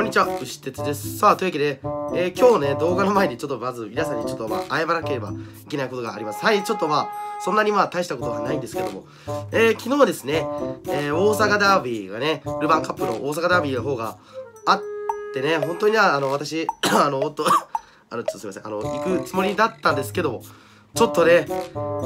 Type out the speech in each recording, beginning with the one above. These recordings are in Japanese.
んにちは、牛鉄です。さあ、というわけで、今日ね、動画の前にちょっとまず皆さんにちょっと謝らなければいけないことがあります。はい、ちょっとそんなに大したことはないんですけども、昨日ですね、大阪ダービーがね、ルヴァンカップの大阪ダービーの方があってね、本当に私、ちょっとすいません、行くつもりだったんですけども、ちょっとね、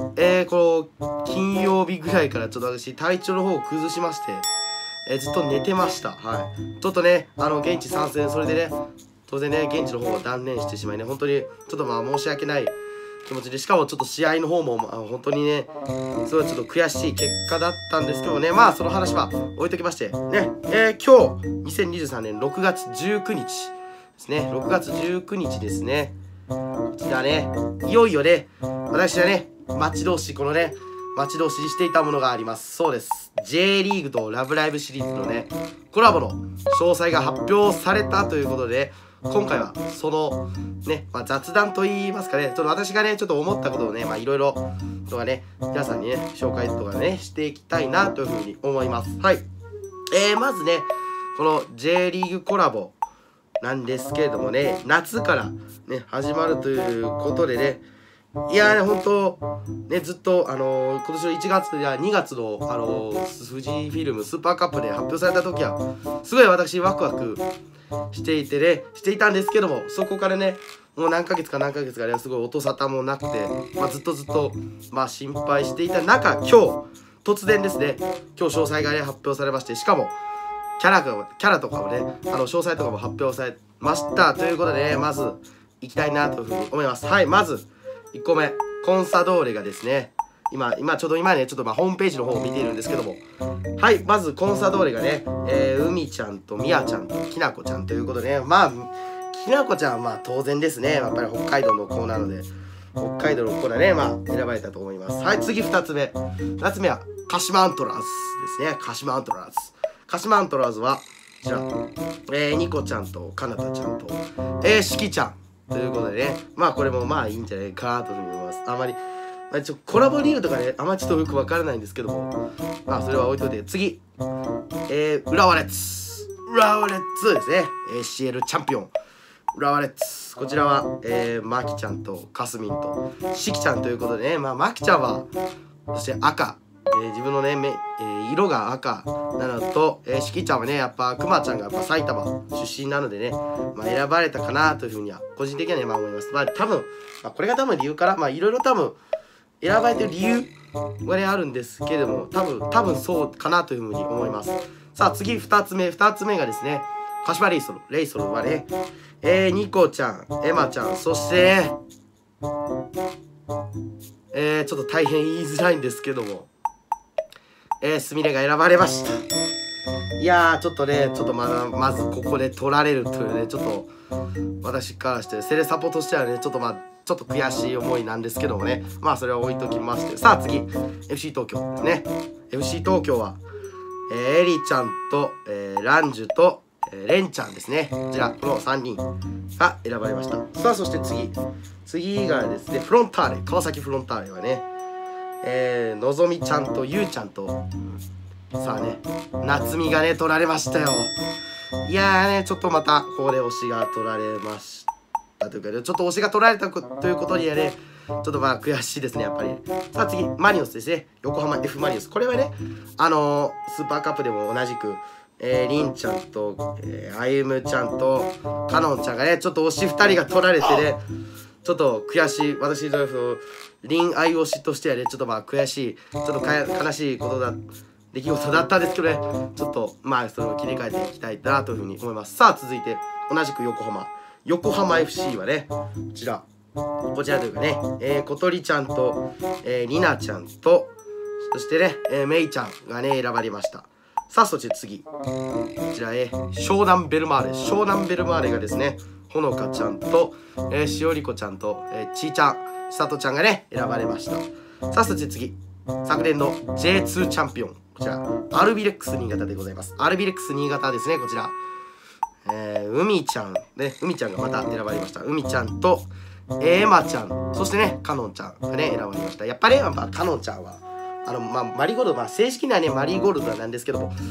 金曜日ぐらいからちょっと私、体調の方を崩しまして、ずっと寝てました。はい。ちょっとね、現地参戦、それでね、当然ね、現地の方を断念してしまいね、本当に、ちょっと申し訳ない気持ちで、しかもちょっと試合の方も、本当にね、すごいちょっと悔しい結果だったんですけどね、その話は置いときまして、ね、今日、2023年6月19日ですね、6月19日ですね、こちらね、いよいよね、私はね、待ち遠しいしていたものがあります。そうです。J リーグとラブライブシリーズのね、コラボの詳細が発表されたということで、今回はそのね、雑談と言いますかね、ちょっと私がね、ちょっと思ったことをね、いろいろとかね、皆さんにね、紹介とかね、していきたいなというふうに思います。はい。まずね、この J リーグコラボなんですけれどもね、夏からね、始まるということでね、いやーね、ほんと、ね、ずっと、今年の1月や2月の、富士フィルムスーパーカップで発表された時は、すごい私ワクワクしていたんですけども、そこからね、もう何ヶ月かね、すごい音沙汰もなくて、ずっと心配していた中、今日、突然ですね、今日詳細がね、発表されまして、しかも、キャラとかもね、詳細とかも発表されました。ということでね、まず、いきたいなというふうに思います。はい、まず、1個目、コンサドーレがですね、今ね、ちょっとホームページの方を見ているんですけども、はい、まずコンサドーレがね、海ちゃんとみやちゃんときなこちゃんということでね、きなこちゃんは当然ですね、やっぱり北海道の子なので、北海道の子だね、選ばれたと思います。はい、次2つ目。2つ目は、鹿島アントラーズですね、鹿島アントラーズ。鹿島アントラーズは、こちら、ニコちゃんとかなたちゃんと、しきちゃん。ということでね、これもいいんじゃないかなというふうに思います。あまり、コラボ理由とかね、あんまちょっとよくわからないんですけども、それは置いといて、次、浦和レッズですね、ACL チャンピオン、浦和レッズ。こちらは、まきちゃんとかすみんと、しきちゃんということでね、まきちゃんは、そして赤、自分のね、色が赤なのと、しきちゃんはね、やっぱくまちゃんが埼玉出身なのでね、選ばれたかなというふうには個人的にはね、思います。多分、これが多分理由からいろいろ多分選ばれてる理由がねあるんですけれども、多分そうかなというふうに思います。さあ次2つ目がですね、柏レイソルはね、ニコちゃん、エマちゃん、そしてね、ちょっと大変言いづらいんですけども、スミレが選ばれました。いやー、ちょっとまずここで取られるというね、ちょっと私からしてセレサポとしてはね、ちょっと悔しい思いなんですけどもね、それは置いときまして、さあ次 FC 東京ですね。 FC 東京は、エリちゃんと、ランジュと、レンちゃんですね。こちらこの3人が選ばれました。さあそして次がですね、川崎フロンターレはね、のぞみちゃんとゆうちゃんと、さあね、夏美がね取られましたよ。いやーね、ちょっとまたここで推しが取られましたというかね、ちょっと推しが取られたということにはね、ちょっと悔しいですね、やっぱり。さあ次、マリノスですね、横浜 F マリノス。これはね、スーパーカップでも同じく、りんちゃんと、あゆむちゃんとかのんちゃんがね、ちょっと推し2人が取られてね、ちょっと悔しい、私のリン愛推しとしてはね、ちょっと悔しい、ちょっと悲しい出来事だったんですけどね、ちょっとそれを切り替えていきたいなというふうに思います。さあ続いて、同じく横浜 FC はね、こちらというかね、小鳥ちゃんと、りなちゃんと、そしてね、めいちゃんがね、選ばれました。さあそして次、こちら湘南ベルマーレがですね、ほのかちゃんと、しおりこちゃんと、ちいちゃん、ちさとちゃんがね、選ばれました。さあそして次、昨年の J2 チャンピオン、こちらアルビレックス新潟でございます。アルビレックス新潟ですね。こちら、海ちゃんがまた選ばれました。海ちゃんと、エマちゃん、そしてね、かのんちゃんがね、選ばれました。やっぱりかのんちゃんはマリーゴールド、正式なねマリーゴールドなんですけども、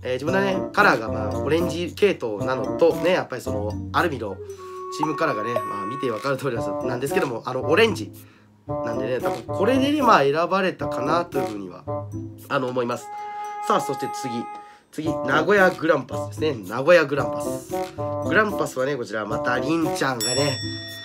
自分のねカラーがオレンジ系統なのとね、やっぱりそのアルミのチームカラーがね、見て分かる通りなんですけども、オレンジなんでね、多分これでね選ばれたかなというふうには思います。さあそして次名古屋グランパスですね。名古屋グランパスはね、こちらまたりんちゃんがね、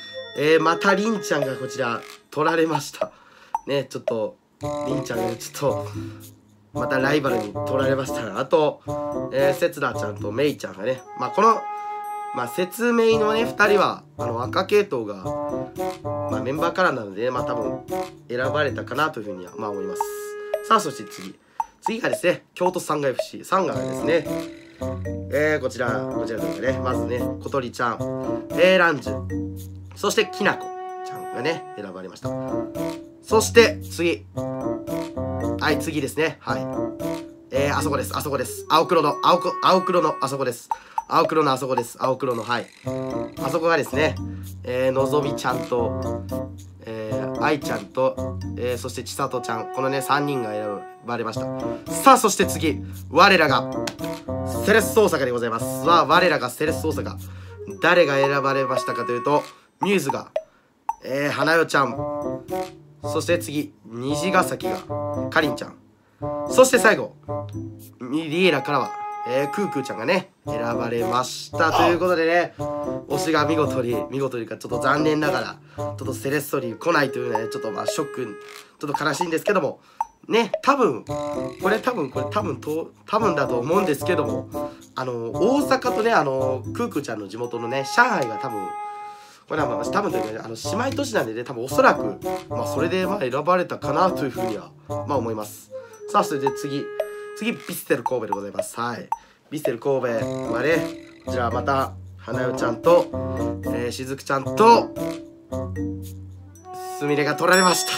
こちら取られましたね。ちょっとりんちゃんがちょっとまたライバルに取られました。あとせつなちゃんとめいちゃんがね、この説明のね2人は赤系統が、メンバーカラーなので、多分選ばれたかなというふうには思います。さあそして次がですね、京都サンガ FC サンガがですね、こちらというかね、まずね小鳥ちゃん、ランジュ、そしてきなこちゃんがね選ばれました。そして次ですね、あそこです。青黒のあそこです。あそこがですね、のぞみちゃんと愛ちゃんと、そしてちさとちゃん、このね3人が選ばれました。さあそして次、我らがセレッソ大阪でございます。我らがセレッソ大阪、誰が選ばれましたかというと、ミューズが、花代ちゃん、そして次虹ヶ崎がかりんちゃん、そして最後リエラからはクークーちゃんがね選ばれましたということでね、推しが見事にかちょっと残念ながらちょっとセレッソに来ないというね、ちょっとショック、ちょっと悲しいんですけどもね、多分だと思うんですけども、大阪とねクークーちゃんの地元のね上海が多分これは多分というかね、姉妹都市なんでね、多分おそらくそれで選ばれたかなというふうには思います。さあそれで次ヴィッセル神戸でございます。ヴィッセル神戸はね、こちらまた花代ちゃんと、しずくちゃんとすみれが取られました。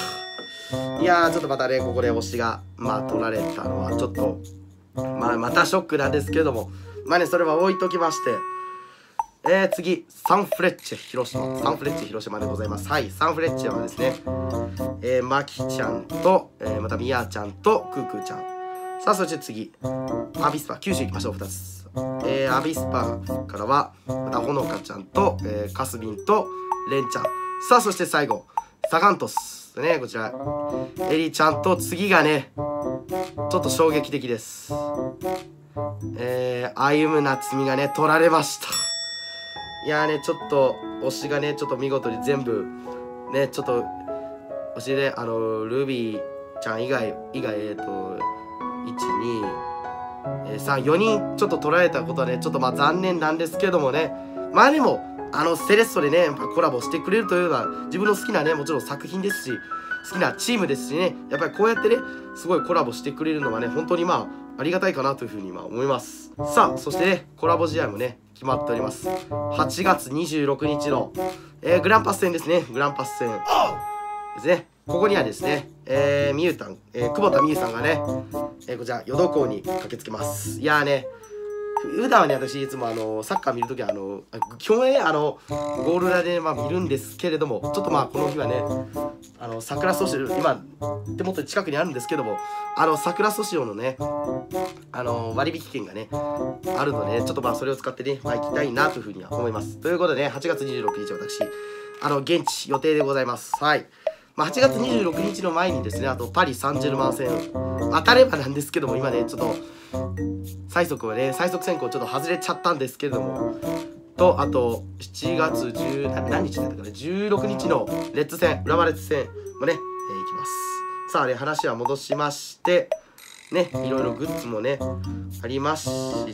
いやー、ちょっとまたねここで推しが取られたのはちょっとまたショックなんですけれども、それは置いときまして、次サンフレッチェ広島でございます。サンフレッチェはですね、まきちゃんと、またみやちゃんとクークーちゃん。さあそして次アビスパ、九州行きましょう。2つ、アビスパからはまたほのかちゃんと、かすみんとれんちゃん。さあそして最後サガントスね、こちらエリちゃんと、次がねちょっと衝撃的です。歩むなつみがね取られました。いやーね、ちょっと推しがねちょっと見事に全部ね、ちょっと推しでルビーちゃん以外1,2,3,4人ちょっと取られたことはねちょっと残念なんですけどもね、でもセレッソでねコラボしてくれるというのは自分の好きなねもちろん作品ですし、好きなチームですしね、やっぱりこうやってねすごいコラボしてくれるのはね本当にありがたいかなというふうに思います。さあそしてねコラボ試合もね決まっております。8月26日の、グランパス戦ですね。グランパス戦ですね。ここにはですね、久保田美優さんがね、こちら淀港に駆けつけます。いやーね、普段はね私いつもサッカー見るときは基本はねゴール裏で見るんですけれども、ちょっとこの日はね桜ソシオ、今手元に近くにあるんですけども、桜ソシオのね割引券がねあるので、ちょっとそれを使ってね行きたいなというふうには思います。ということでね、8月26日私現地予定でございます。8月26日の前にですね、あとパリ・サンジェルマン戦当たればなんですけども、今ねちょっと最速選考ちょっと外れちゃったんですけれども、とあと7月何日だったかね、16日のレッツ戦、浦和レッズ戦もね、行きます。さあね、話は戻しましてね、いろいろグッズもねありまして、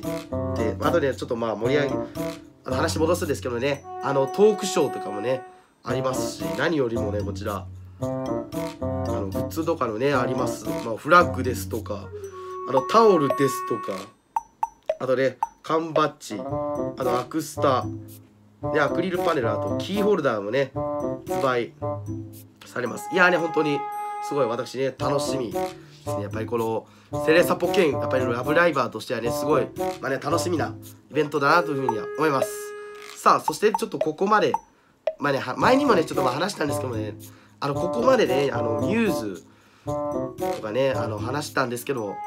あとねちょっと盛り上げ話戻すんですけどね、トークショーとかもねありますし、何よりもねこちらグッズとかのねあります。フラッグですとかタオルですとか、あとね缶バッジ、アクスタでアクリルパネル、あとキーホルダーもね発売されます。いやーね、本当にすごい私ね楽しみですね。やっぱりこのセレサポ兼やっぱりラブライバーとしてはねすごい楽しみなイベントだなというふうには思います。さあそしてちょっとここまで前にもねちょっと話したんですけどもね、ここまでねミューズとかね話したんですけども、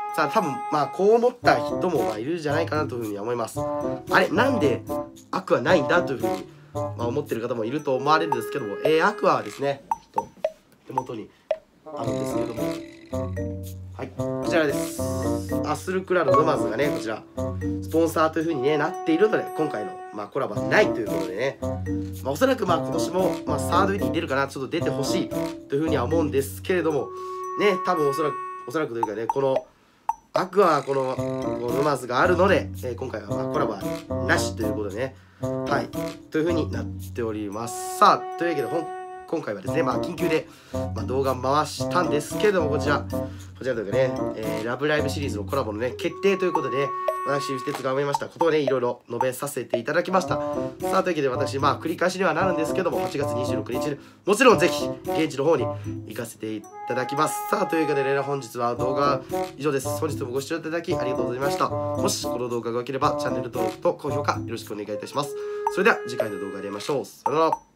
さあ多分こう思った人もいるんじゃないかなというふうには思います。あれなんでアクアないんだというふうに思ってる方もいると思われるんですけども、アクアはですね、ちょっと手元にあるんですけども、はい、こちらです。アッスルクラの沼津がね、こちらスポンサーというふうに、ね、なっているので、今回のコラボはないということでね、おそらく今年もサードに出るかな、ちょっと出てほしいというふうには思うんですけれどもね、多分おそらくというかね、このアクアはこの沼津があるので、今回はコラボはなしということでね、はい、というふうになっております。さあ、というわけで今回はですね、緊急で、動画回したんですけれども、こちらというかね、ラブライブシリーズのコラボのね、決定ということでね、私、鉄が思いましたことをね、いろいろ述べさせていただきました。さあ、というわけで私、繰り返しにはなるんですけども、8月26日に、もちろんぜひ、現地の方に行かせていただきます。さあ、というわけでね、本日は動画以上です。本日もご視聴いただきありがとうございました。もしこの動画が良ければ、チャンネル登録と高評価よろしくお願いいたします。それでは、次回の動画で会いましょう。さよなら。